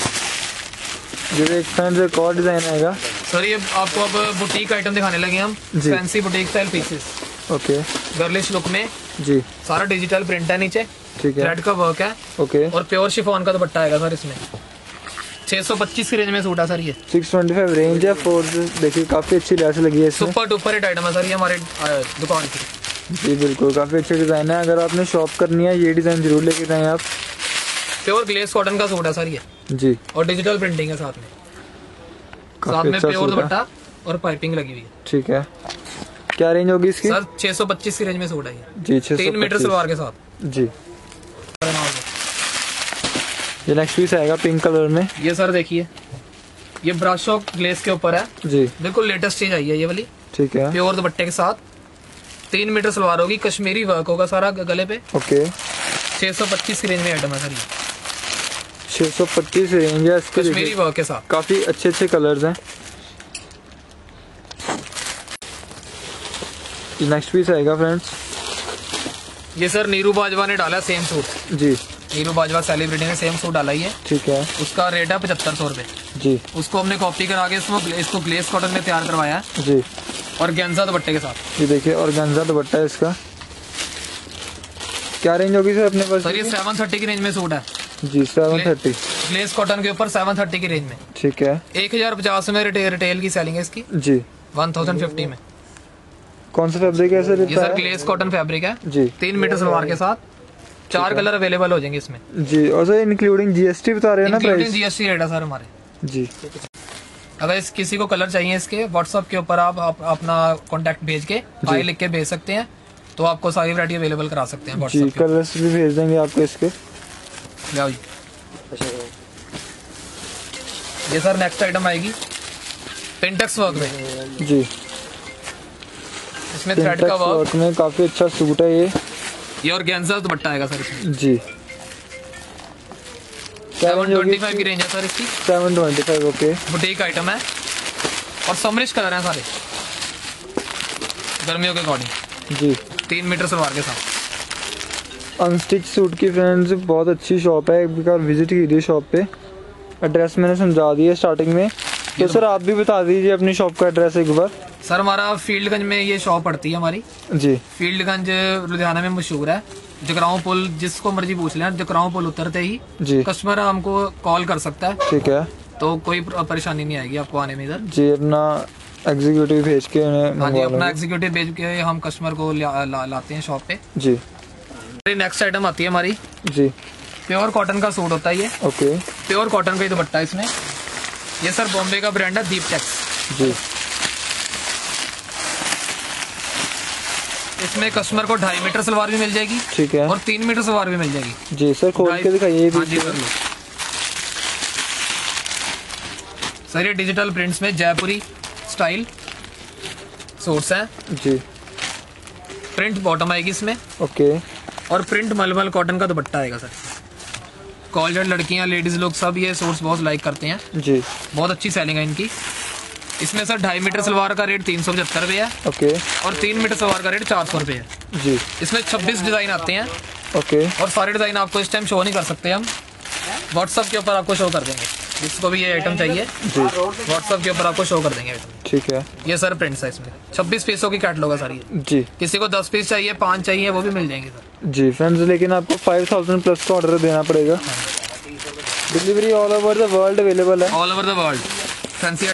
ये एक फ्रेंड्स एक और डिजाइन आएगा सर, ये आपको अब बुटीक आइटम दिखाने लगे हम, जी। Fancy boutique style pieces okay. Girlish look में। जी। सारा डिजिटल प्रिंट है नीचे, ठीक है, थ्रेड का वर्क है ओके। और प्योर शिफॉन का दुपट्टा आएगा सर इसमें। 625 की रेंज में सूट है सर ये। 625 रेंज है। 4 देखिए काफी अच्छी लेस लगी है इसमें। सुपर डुपर हिट आइटम है सर ये हमारे दुकान की। जी बिल्कुल, काफी अच्छे डिजाइन है। अगर आपने शॉप करनी है ये डिजाइन जरूर लेके जाएं आप। प्योर ग्लेस कॉटन का सूट है सर ये, जी। और डिजिटल प्रिंटिंग है साथ में काफी अच्छा प्योर सूट है। दुपट्टा और पाइपिंग लगी हुई है। ठीक है, क्या रेंज होगी इसकी? सर 625 की रेंज में सूट है ये, जी। 3 मीटर 625 सलवार के साथ। जी। ये नेक्स्ट पीस आएगा पिंक कलर में। ये सर देखिए, ये ब्राशो ग्लेस के ऊपर है जी, बिल्कुल लेटेस्ट चीज आई है ये वाली। ठीक है, प्योर दुपट्टे के साथ 3 मीटर सलवार होगी, कश्मीरी वर्क होगा सारा गले पे। ओके, 625 की रेंज में आइटम है सर ये, 625 रेंज है इसके। कश्मीरी वर्क के साथ काफी अच्छे अच्छे कलर्स हैं। नेक्स्ट पीस आएगा फ्रेंड्स, ये सर नीरू बाजवा ने डाला सेम सूट। जी, नीरू बाजवा सेलिब्रिटी ने सेम सूट डाला ही है। ठीक है उसका रेट है 7500 रुपए। जी, उसको हमने कॉपी करा के इसको ग्लेस कॉटन में तैयार करवाया है जी। और गेंजा दुपट्टे के साथ। ये देखिए ऑर्गेन्जा दुपट्टा है इसका। क्या रेंज होगी सर अपने पास? सर ये 730 की रेंज में सूट है जी, 730 ग्लेस कॉटन के ऊपर 730 की रेंज में। ठीक है, 1050 में रिटेल की सेलिंग है इसकी, जी। 1050 में। कौन सा फैब्रिक है सर? ये सर ग्लेस कॉटन फैब्रिक है जी, 3 मीटर सलवार के साथ। 4 कलर अवेलेबल हो जाएंगे इसमें जी। और सर इंक्लूडिंग जीएसटी बता रहे हैं ना इंक्लूडिंग प्राइस? जीएसटी रेट है सर हमारे जी, अगर किसी को कलर चाहिए इसके व्हाट्सएप के ऊपर आप अपना कॉन्टैक्ट भेज के आई लिख के भेज सकते हैं, तो आपको सारी वैरायटी अवेलेबल करा सकते हैं जी। व्हाट्सएप के कलर्स भी भेज देंगे आपको इसके। ऊपर। आओ जी। ये सर नेक्स्ट आइटम आएगी पिंटेक्स वर्क में। जी, इसमें थ्रेड का वर्क में काफी अच्छा सूट है ये और गेंजा दुपट्टा आएगा सर इसमें। जी। 725 की रेंज है सर इसकी। 725, ओके। बुटीक आइटम है और समरिश कलर है सारे गर्मियों के अकॉर्डिंग। जी, 3 मीटर सलवार के साथ। अनस्टिच सूट की फ्रेंड्स बहुत अच्छी शॉप है, एक बार विजिट कीजिए शॉप पे। एड्रेस मैंने समझा दिया स्टार्टिंग में, तो सर आप भी बता दीजिए अपनी शॉप का एड्रेस एक बार। सर हमारा फील्डगंज में ये शॉप पड़ती है हमारी। जी, फील्डगंज लुधियाना में मशहूर है। जगरांव पुल जिसको मर्जी पूछ लें, जगरांव पुल उतरते ही जी, कस्टमर हमको कॉल कर सकता है, ठीक है तो कोई परेशानी नहीं आएगी आपको आने में इधर। जी। अपना एग्जीक्यूटिव भेज के उन्हें हाँ जी, मंगवा अपना लेंगे। एग्जीक्यूटिव भेज के हम कस्टमर को लाते हैं शॉप पे। जी, नेक्स्ट आइटम आती है हमारी, जी, प्योर कॉटन का सूट होता है ये। ओके, प्योर कॉटन का ही दुपट्टा है इसमें। ये सर बॉम्बे का ब्रांड है दीप टेक्स। जी। इसमें कस्टमर को 2.5 मीटर सलवार भी मिल जाएगी, ठीक है और 3 मीटर सलवार भी मिल जाएगी। जी। सर खोल के दिखाइए। हाँ जी, कर लो सर। ये डिजिटल प्रिंट्स में जयपुरी स्टाइल सूट्स हैं जी, प्रिंट बॉटम आएगी इसमें, ओके, और प्रिंट मलमल कॉटन का दुपट्टा आएगा सर। कॉलेज लड़कियां लेडीज लोग सब ये सूट्स बहुत लाइक करते हैं, जी, बहुत अच्छी सेलिंग है इनकी। इसमें सर 2.5 मीटर सलवार का रेट 375 रुपये है, ओके, और 3 मीटर सलवार का रेट 400 रुपये है। जी, इसमें 26 डिजाइन आते हैं, ओके, और सारे डिजाइन आपको इस टाइम शो नहीं कर सकते हम, व्हाट्सएप के ऊपर आपको शो कर देंगे। जिसको भी ये आइटम चाहिए जी, व्हाट्सएप के ऊपर आपको शो कर देंगे आइटम। ठीक है ये सर प्रिंट्स है इसमें, 26 पीसों की कैटलॉग है सारी। जी, किसी को 10 पीस चाहिए, 5 चाहिए, वो भी मिल जाएंगे सर। जी फ्रेंड्स। लेकिन आपको 5000 प्लस का ऑर्डर देना पड़ेगा। Delivery all over the world available है। All over the world. Fancy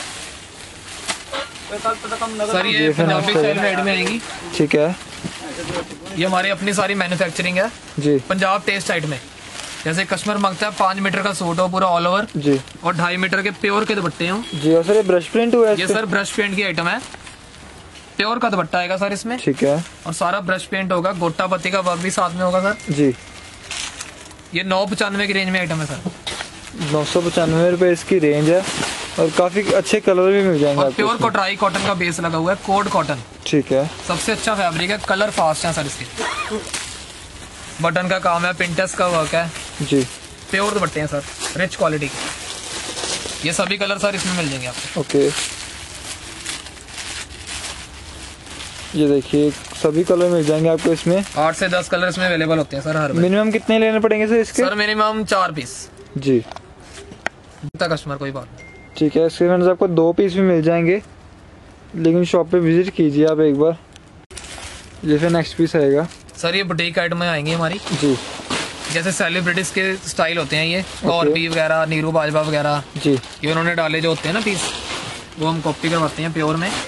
sir ये पंजाबी स्टाइल में में आएंगी, ठीक है ये हमारी अपनी सारी मैन्युफैक्चरिंग है जी, पंजाब टेस्ट साइड में। जैसे कस्टमर मांगता है 5 मीटर का सूट हो पूरा ऑल ओवर, जी, और 2.5 मीटर के प्योर के दुपट्टे हो। जी। और सर ये ब्रश प्रिंट हुआ है ये इस पे? सर ब्रश पेंट की आइटम है, प्योर का दुपट्टा आएगा सर इसमें, ठीक है और सारा ब्रश पेंट होगा, गोटा पत्ती का वर्क भी साथ में होगा सर। जी। ये 995 की रेंज में आइटम है सर, 995 रुपये इसकी रेंज है, और काफी अच्छे कलर भी मिल जाएंगे और आपको प्योर इसमें। कोटराई कॉटन का बेस लगा हुआ है, कोड कॉटन ठीक है सबसे अच्छा फैब्रिक है, कलर फास्ट है सर इसके। बटन का काम है, पिंटेक्स का वर्क है, जी, प्योर दुपट्टे हैं सर, रिच क्वालिटी के। ये सभी कलर सर इसमें मिल जाएंगे आपको। ओके। ये देखिए सभी कलर मिल जाएंगे आपको इसमें। 8 से 10 कलर इसमें अवेलेबल होते हैं सर हर बार। मिनिमम कितने लेने पड़ेंगे सर इसके? सर मिनिमम 4 पीस जी, कस्टमर कोई बात नहीं। ठीक है। इसके फ्रेंड्स आपको 2 पीस भी मिल जाएंगे, लेकिन शॉप पे विजिट कीजिए आप एक बार। ये फिर नेक्स्ट पीस आएगा सर ये बुटीक आइटम आएंगी हमारी, जी, जैसे सेलिब्रिटीज के स्टाइल होते हैं ये, कॉर्बी वगैरह, नीरू बाजवा वगैरह, जी, ये उन्होंने डाले जो होते हैं ना पीस, वो हम कॉपी करवाते हैं प्योर में।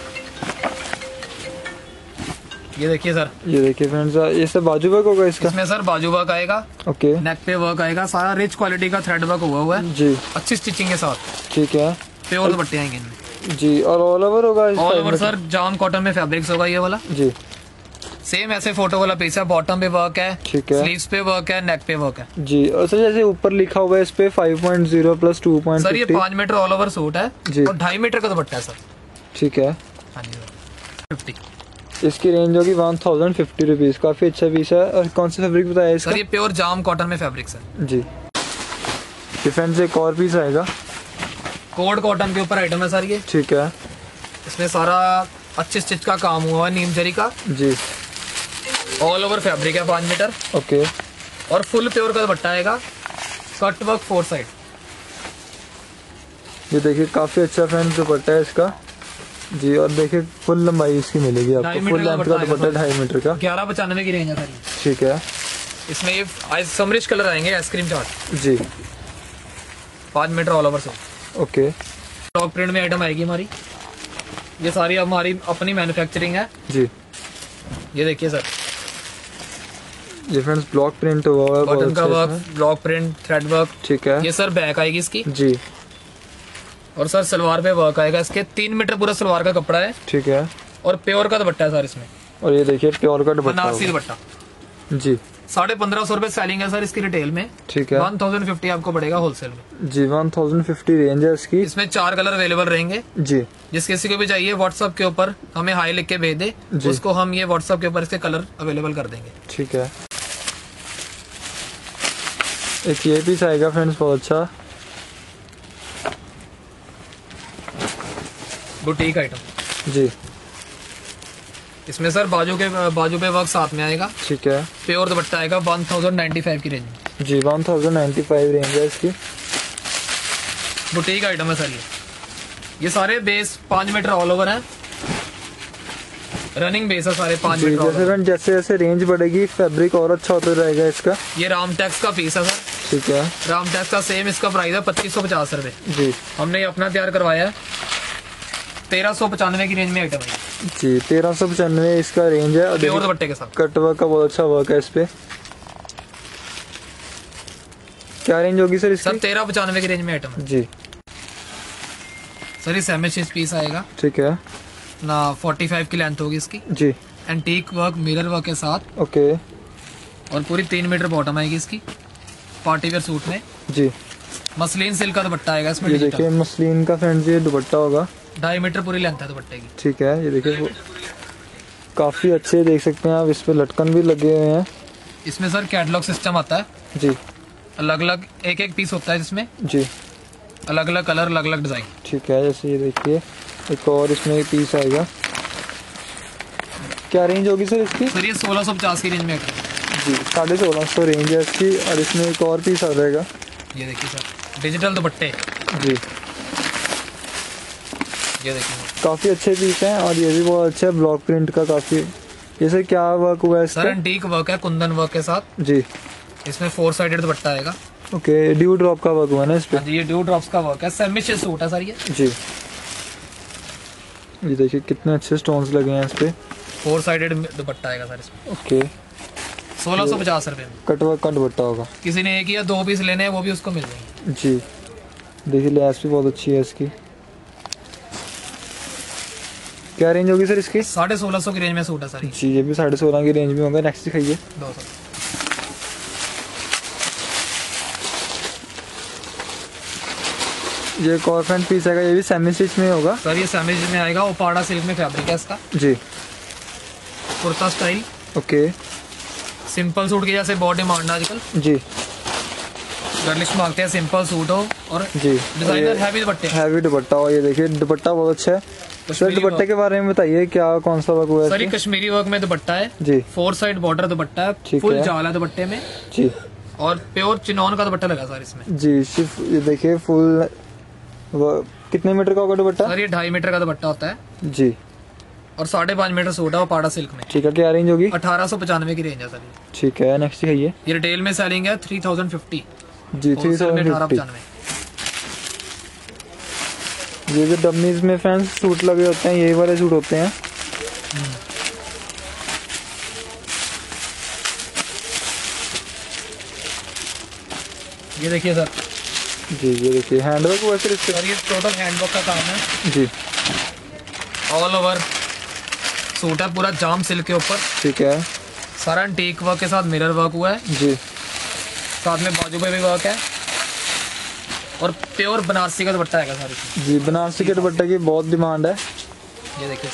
ये देखिए सर, ये देखिए फ्रेंड्स ये सब बाजू वर्क होगा इसका। इसमें सर बाजू वर्क आएगा, ओके, नेक पे वर्क आएगा, सारा रिच क्वालिटी का थ्रेड वर्क हुआ है जी, अच्छी स्टिचिंग के साथ, ठीक है प्योर दुपट्टे आएंगे इनमें। जी। और ऑल ओवर होगा इस ऑल टाइप ओवर में? सर जाम कॉटन में फैब्रिक्स होगा ये वाला, जी, सेम ऐसे फोटो वाला पीस है, बॉटम पे वर्क है, ठीक है, स्लीव्स पे वर्क है, नेक पे वर्क है जी। और सर जैसे ऊपर लिखा हुआ है इस पे 5.0 प्लस 2.50। सर ये 5 मीटर ऑल ओवर सूट है जी, और 2.5 मीटर का दुपट्टा है सर। ठीक है, हाँ जी सर। 50। इसकी रेंज होगी 1050 रुपीज़। काफ़ी अच्छा पीस है। और कौन सा फैब्रिक बताया इसका? सर ये प्योर जाम कॉटन में फैब्रिक्स है जी। फ्रेंड्स एक और पीस आएगा, कोड कॉटन के ऊपर आइटम है सर ये। ठीक है, इसमें सारा अच्छे स्टिच का काम हुआ है, नीम जरी का, जी। ऑल ओवर फैब्रिक है 5 मीटर ओके, और फुल प्योर का दुपट्टा आएगा, कट वर्क 4 साइड। ये देखिए काफ़ी अच्छा फ्रेंड्स दुपट्टा है इसका जी। और देखिए फुल लंबाई इसकी मिलेगी आपको, 2.5 फुल मीटर का लेंथ का दुपट्टा दुपट्टा 2.5 मीटर का। 1195 की रेंज है सर ये। ठीक है, इसमें ये समरिश कलर आएंगे, आइसक्रीम चार्ट, जी। 5 metre all over suit. Okay, block print में आइटम आएगी हमारी, ये सारी हमारी अपनी मैन्युफैक्चरिंग है जी। ये देखिए सर, ये फ्रेंड्स ब्लॉक प्रिंट हुआ है, बहुत कॉटन का अच्छा वर्क, इसमें। Block print, thread work. ठीक है, ये सर बैक आएगी इसकी, जी। और सर सलवार पे वर्क आएगा इसके। 3 मीटर पूरा सलवार का कपड़ा है ठीक है, और प्योर का दुपट्टा है सर इसमें, और ये देखिए प्योर का दुपट्टा बनारसी होगा। दुपट्टा। जी, 1550 रुपए सेलिंग है सर इसकी रिटेल में, ठीक है, 1050 आपको पड़ेगा होलसेल में। जी। 1050 रेंज है इसकी। इसमें 4 कलर अवेलेबल रहेंगे, जी, जिस किसी को भी चाहिए व्हाट्सएप के ऊपर हमें हाई लिख के भेज दे, जी। उसको हम ये व्हाट्सएप के ऊपर इसके कलर अवेलेबल कर देंगे। ठीक है। एक ये पीस आएगा फ्रेंड्स, बहुत अच्छा, बुटीक आइटम। जी। इसमें सर बाजू पे वर्क साथ में आएगा, ठीक है, प्योर दुपट्टा आएगा 1095 की रेंज में। जी। 1095 रेंज है इसकी। बुटीक आइटम है सर ये सारे बेस 5 मीटर ऑल ओवर है, रनिंग बेस है सारे 5 जी। मीटर all जैसे over। फ्रेंड जैसे जैसे रेंज बढ़ेगी फैब्रिक और अच्छा होता रहेगा इसका। ये रामटेक्स का पीस है सर, ठीक है, रामटेक्स का सेम इसका प्राइस है 2550 रुपए। जी, हमने ये अपना तैयार करवाया है, 1395 की रेंज में आइटम है, जी। 1395 इसका रेंज है। और प्योर देखिए दुपट्टे के साथ। कट वर्क का बहुत अच्छा वर्क है इस पे। क्या रेंज होगी सर सर इसकी? 1395 की रेंज में आइटम है जी, सर। ये सेमी पीस आएगा ठीक है, ना, 45 की लेंथ होगी इसकी, जी। एंटीक वर्क मिरर वर्क के साथ, ओके, और पूरी 3 मीटर बॉटम आएगी इसकी, पार्टी वेयर सूट में। जी। मसलिन सिल्क का दुपट्टा आएगा इसमें, ये डिजिटल। देखिए मसलिन का फ्रेंड्स ये दुपट्टा होगा, 2.5 मीटर पूरी लेंथ है दुपट्टे की। ठीक है। ये देखिए काफ़ी अच्छे देख सकते हैं आप, इस पे लटकन भी लगे हुए हैं। इसमें सर कैटलॉग सिस्टम आता है, जी, अलग अलग एक पीस होता है जिसमें जी, अलग अलग कलर, अलग अलग डिजाइन। ठीक है। जैसे ये देखिए एक और इसमें पीस आएगा। क्या रेंज होगी सर इसकी? सर ये 1650 की रेंज में आइटम है। जी, 1650 रेंज है इसकी। और इसमें एक और पीस आ जाएगा, ये देखिए सर, डिजिटल दुपट्टे, जी। ये देखिए काफ़ी अच्छे पीस हैं और ये भी बहुत अच्छा है, ब्लॉक प्रिंट का काफ़ी। ये सर क्या वर्क हुआ है सर, इसका? एंटीक वर्क है कुंदन वर्क के साथ। जी, इसमें 4 साइडेड दुपट्टा आएगा। ओके। ड्यू ड्रॉप का वर्क हुआ है ना इस पे? हाँ जी, ये ड्यू ड्रॉप्स का वर्क है, सेमी सूट है सर ये। जी, ये देखिए कितने अच्छे स्टोन्स लगे हैं इस पे। 4 साइडेड दुपट्टा आएगा सर इसमें, ओके। 1650 रुपए में। कट वर्क का दुपट्टा होगा, किसी ने 1 या 2 पीस लेने हैं वो भी उसको मिल जाएंगे। जी। देखिए लेस भी बहुत अच्छी है इसकी। क्या रेंज होगी सर इसकी? 1650 की रेंज में सूट है सर ये। जी, ये भी 16.5 की रेंज में होगा। नेक्स्ट दिखाइए। 200। ये एक और फ्रंट पीस आएगा, ये भी सेमी स्टिच में होगा। सर ये सैमिज में आएगा, ओपाड़ा सिल्क में फैब्रिक है इसका, जी, kurta style, okay, simple suit की जैसे बहुत डिमांड है आजकल, जी, गर्लिश मांगते हैं सिंपल सूट हो, और जी। डिजाइनर हैवी दुपट्टे। हैवी दुपट्टा और ये देखिए दुपट्टा बहुत अच्छा है। सर कश्मीरी दुपट्टे वर्क। के बारे में बताइए, क्या कौन सा वर्क हुआ है सर ये इसमें? कश्मीरी वर्क में दुपट्टा है, जी, 4 साइड बॉर्डर दुपट्टा है, ठीक फुल है। जाल है दुपट्टे में, जी, और प्योर चिनॉन का दुपट्टा लगा सर इसमें। जी। सिर्फ ये देखिए फुल कितने मीटर का होगा दुपट्टा? सर ये 2.5 मीटर का दुपट्टा होता है, जी, और 5.5 मीटर सूट है वो पाड़ा सिल्क में। ठीक है। क्या रेंज होगी? 1895 की रेंज है सर ये। ठीक है। नेक्स्ट दिखाइए। ये रिटेल में सेलिंग है 3050, जी, होलसेल में 3050। 1895। ये जो डमीज में फ्रेंड्स सूट लगे होते हैं यही वाले सूट होते हैं। ये देखिए सर, जी, ये देखिए हैंडवर्क हुआ है सर इसके। सर ये टोटल हैंडवर्क का काम है, जी, ऑल ओवर सूट है पूरा जाम सिल्क के ऊपर। ठीक है, सारा एंटीक वर्क के साथ मिरर वर्क हुआ है जी। साथ में बाजू पे भी वर्क है और प्योर बनारसी का दुपट्टा है सारी जी। बनारसी के दुपट्टे की बहुत डिमांड है। ये देखिए,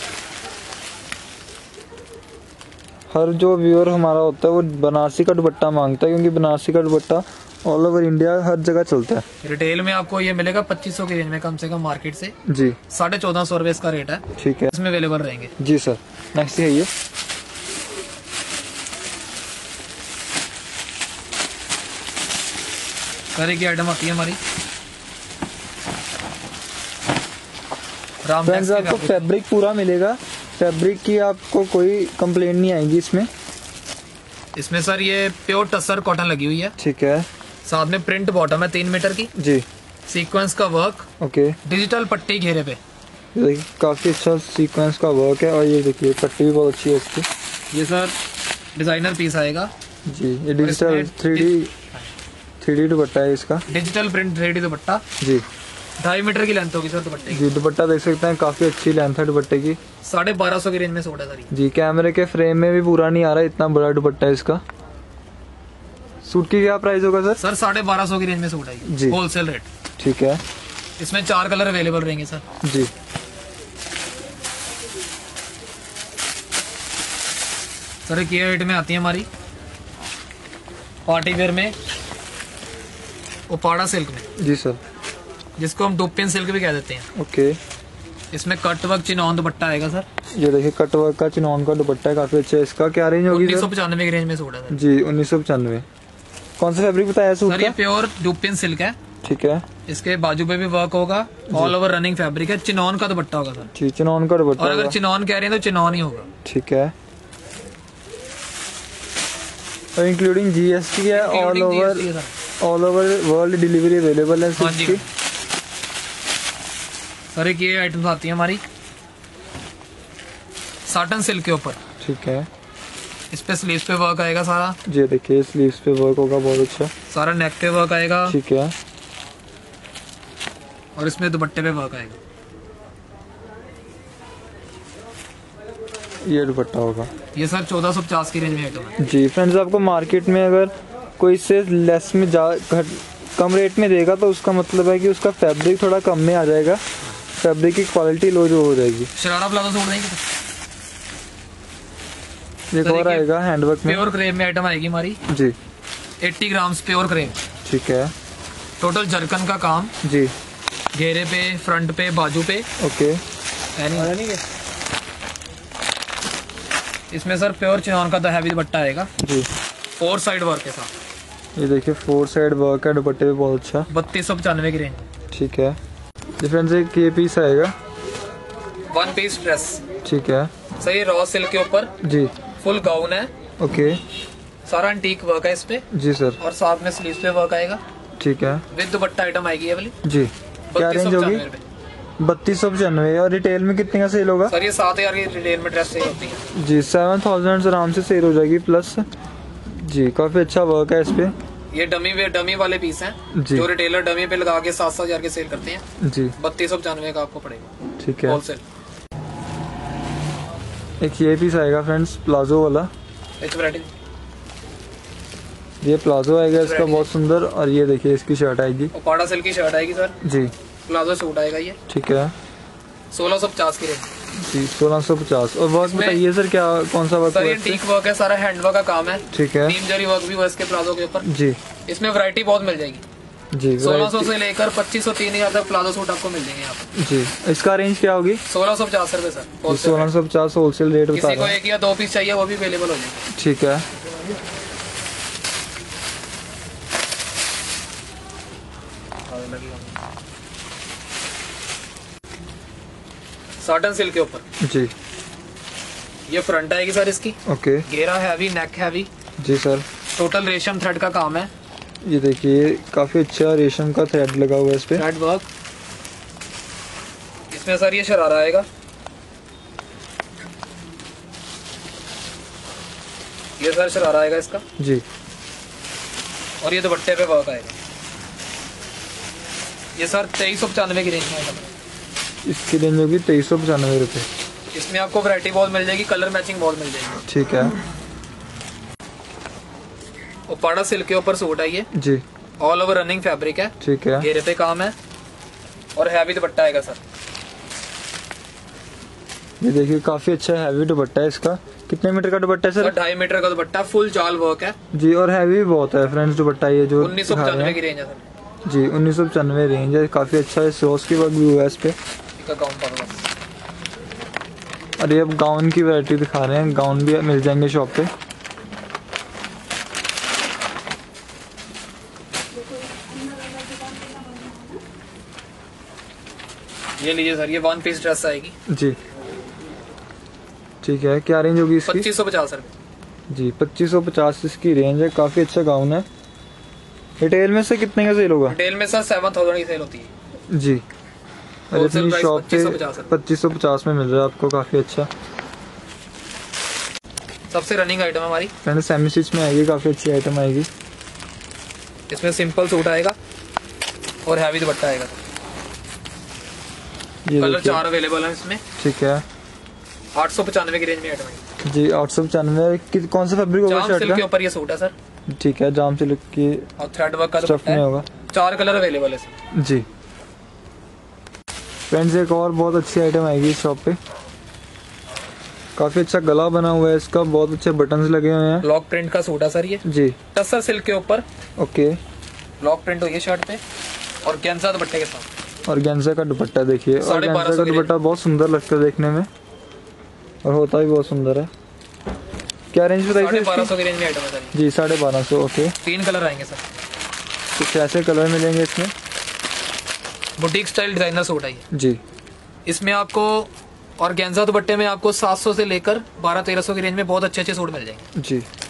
हर जो व्यूअर हमारा होता है वो बनारसी का दुपट्टा मांगता है, क्योंकि बनारसी का दुपट्टा ऑल ओवर इंडिया हर जगह चलता है। रिटेल में आपको ये मिलेगा 2500 की रेंज में कम से कम मार्केट से जी। 1450 रुपए इसका रेट है। ठीक है, इसमें अवेलेबल रहेंगे। जी सर। नेक्स्ट है ये, सारी की आइटम आती है हमारी फ्रेंड्स। आपको फैब्रिक पूरा मिलेगा, फैब्रिक की आपको कोई कंप्लेंट नहीं आएगी इसमें। इसमें सर ये प्योर टसर कॉटन लगी हुई है। ठीक है, साथ में प्रिंट बॉटम है 3 मीटर की, जी। सीक्वेंस का वर्क, ओके। डिजिटल पट्टी घेरे पे। देखिए काफ़ी अच्छा सीक्वेंस का वर्क है, और ये देखिए पट्टी भी बहुत अच्छी है इसकी। ये सर डिजाइनर पीस आएगा जी। ये डिजिटल 3D दुपट्टा है इसका। डिजिटल प्रिंट 3D दुपट्टा जी। 2.5 मीटर की लेंथ होगी सर दुपट्टे की। जी, दुपट्टा देख सकते हैं, काफ़ी अच्छी लेंथ है दुपट्टे की। 1250 की रेंज में सूट है सर। जी, कैमरे के फ्रेम में भी पूरा नहीं आ रहा, इतना बड़ा दुपट्टा है इसका। सूट की क्या प्राइस होगा सर? सर 1250 की रेंज में सूट आएगी जी, होलसेल रेट। ठीक है। इसमें 4 कलर अवेलेबल रहेंगे सर। जी। सर एक ये आइटम में आती है हमारी पार्टी वेयर में ओपाड़ा सिल्क में, जी सर। जिसको हम डुपिन सिल्क भी कह देते हैं। ओके। इसमें कट वर्क चिनॉन दुपट्टा आएगा सर। ये देखिए कट वर्क का चिनॉन का दुपट्टा है, काफ़ी अच्छा है। इसका क्या रेंज होगी सर? 1995 की रेंज में सूट है सर। जी, 1995। कौन सा फैब्रिक बताया सूट सर का? ये प्योर डुपिन सिल्क है। ठीक है। इसके बाजू पे भी वर्क होगा, ऑल ओवर रनिंग फैब्रिक है, चिनॉन का दुपट्टा होगा सर। जी, चिनॉन का दुपट्टा और अगर होगा। चिनॉन कह रहे हैं तो चिनॉन ही होगा। ठीक है। और इंक्लूडिंग जीएसटी है, all over world delivery available है हाँ जी। इसकी। सर एक ये आइटम्स आती है हमारी साटन सिल्क के ऊपर। ठीक है। इस पे स्लीव्स पे वर्क आएगा सारा। जी देखिए स्लीव्स पे वर्क होगा बहुत अच्छा। सारा नेक पे वर्क आएगा। ठीक है। और इसमें दुपट्टे पे वर्क आएगा। ये दुपट्टा होगा। ये सर 1450 की रेंज में आइटम है। जी फ्रेंड्स, आपको मार्केट में अगर कोई इससे लेस में कम रेट में देगा तो उसका मतलब है कि उसका फैब्रिक थोड़ा कम में आ जाएगा, फैब्रिक की क्वालिटी लो जो हो जाएगी। शरारा प्लाजो सूट नहीं एक और आएगा हैंडवर्क में, प्योर क्रेप में आइटम आएगी हमारी। जी 80 ग्राम्स प्योर क्रेप। ठीक है। टोटल जरकन का काम, जी घेरे पे, फ्रंट पे, बाजू पे। ओके। इसमें सर प्योर चिनॉन का हैवी दुपट्टा आएगा जी 4 साइड वर्क के साथ। ये देखिए 4 साइड वर्क है दुपट्टे पे बहुत अच्छा। 3295 की रेंज। ठीक है। जी फ्रेंड्स, एक ये पीस आएगा 1 पीस ड्रेस। ठीक है। सर ये रॉ सिल्क के ऊपर जी फुल गाउन है। ओके। सारा एंटीक वर्क है इस पे। जी सर। और साथ में स्लीव्स पे वर्क आएगा। ठीक है। विद दुपट्टा आइटम आएगी ये वाली। जी क्या रेंज होगी? 3295। और रिटेल में कितने का सेल होगा? सर ये 7000 की रिटेल में ड्रेस सेल होती है। जी 7000 आराम से सेल हो जाएगी प्लस। जी काफ़ी अच्छा वर्क है इस पे। ये डमी वाले पीस हैं जी। जो रिटेलर डमी पे लगा के 7,000 के सेल करते हैं। जी 3295 का आपको पड़ेगा। ठीक है। होलसेल। एक ये पीस आएगा फ्रेंड्स प्लाजो वाला। इस वैरायटी ये प्लाजो आएगा इसका बहुत सुंदर। और ये देखिए इसकी शर्ट आएगी, ओपाड़ा सिल्क की शर्ट आएगी सर। जी प्लाजो सूट आएगा ये। ठीक है। 1650 की रेंज। जी 1650। और वर्क बताइए सर क्या कौन सा वर्क सर ये है? एंटीक वर्क है, सारा हैंड वर्क का काम है। ठीक है। नीम जरी वर्क भी हुआ इसके प्लाजो के ऊपर। जी इसमें वैरायटी बहुत मिल जाएगी। जी 1600 से लेकर 2500 3000 तक प्लाजो सूट आपको मिल जाएंगे यहाँ पे। जी इसका रेंज क्या होगी? 1650 रुपए सर। 1650 होलसेल रेट बता किसी को रहे हैं। 1 या 2 पीस चाहिए वो भी अवेलेबल हो जाएंगे। ठीक है। साटन सिल्क के ऊपर। जी ये फ्रंट आएगी सर इसकी। ओके। घेरा हैवी, नेक हैवी। जी सर। टोटल रेशम थ्रेड का काम है। ये देखिए काफी अच्छा रेशम का थ्रेड लगा हुआ है इस पे। Thread work. इसमें सर ये शरारा आएगा। ये सर शरारा आएगा इसका। जी और ये दुपट्टे पे वर्क आएगा। ये सर 2395 की रेंज में आएगा। इसकी रेंज होगी 2395 रुपये। इसमें आपको वैरायटी बहुत मिल जाएगी, कलर मैचिंग बहुत मिल जाएगी। ठीक है। उपाड़ा सिल्क के ऊपर सूट है ये जी, ऑल ओवर रनिंग फैब्रिक है, ठीक है। घेरे पे काम है और हैवी दुपट्टा आएगा सर। ये देखिए काफी अच्छा हैवी दुपट्टा है इसका। कितने मीटर का दुपट्टा है सर? 2.5 मीटर का दुपट्टा, फुल जाल वर्क है जी, और हैवी भी बहुत है फ्रेंड्स दुपट्टा ये जो 1995 की रेंज है सर जी। 1995 रेंज है, काफी अच्छा है। सोस की वर्क भी हुआ है इस पे। इसका गाउन पड़ेगा। और ये अब गाउन की वैरायटी दिखा रहे हैं, गाउन भी मिल जाएंगे शॉप पे। ये लीजिए सर, ये 1 पीस ड्रेस आएगी जी, ठीक है। क्या रेंज होगी इसकी? 2550 रुपए जी, 2550 इसकी रेंज है। काफी अच्छा गाउन है। रिटेल में से कितने का सेल होगा? रिटेल में सर 7000 की सेल होती है जी, और Wholesale अपनी price शॉप पे 2550 2550 में मिल रहा है आपको, काफी अच्छा। सबसे रनिंग आइटम है हमारी। फ्रेंड सेमी स्टिच में आएगी, काफी अच्छी आइटम आएगी। इसमें सिंपल सूट आएगा और हैवी दुपट्टा आएगा। ये कलर देखिए, 4 अवेलेबल है इसमें। ठीक है 895 की रेंज में आइटम है जी। 895। कौन सा फैब्रिक होगा जाम शर्ट सिल्क के का? ऊपर ये सूट है सर ठीक है, जाम सिल्क की और थ्रेड वर्क का स्टफ दुपट्टा में है। होगा 4 कलर अवेलेबल है इसमें। जी। फ्रेंड्स एक और बहुत अच्छी आइटम आएगी इस शॉप पे। काफी अच्छा गला बना हुआ है इसका, बहुत अच्छे बटन्स लगे हुए हैं। ब्लॉक प्रिंट का सूट है सर ये, जी, टसर सिल्क के ऊपर ओके। ब्लॉक प्रिंट हुई है शर्ट पे और गेंजा दुपट्टे के साथ। और गेंजा का दुपट्टा देखिए, और 1250 गेंजा का की दुपट्टा बहुत सुंदर लगता है देखने में, और होता भी बहुत सुंदर है। क्या रेंज बताइए सर 1250 की रेंज में आइटम है सर ये। जी, 1250। ओके, 3 कलर आएंगे सर। कुछ ऐसे कलर मिलेंगे इसमें। बुटीक स्टाइल डिजाइनर सूट है ये। जी, इसमें आपको और गेंजा दुपट्टे में आपको 700 से लेकर 1200-1300 की रेंज में बहुत अच्छे अच्छे सूट मिल जाएंगे। जी।